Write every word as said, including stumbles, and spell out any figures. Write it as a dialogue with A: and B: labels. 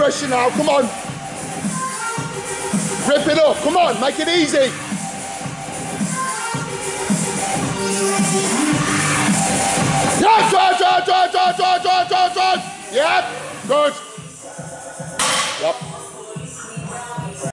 A: pressure now, come on. Rip it up, come on, make it easy. Yeah, try, try, try, try, try, try, try, try. Yeah, good.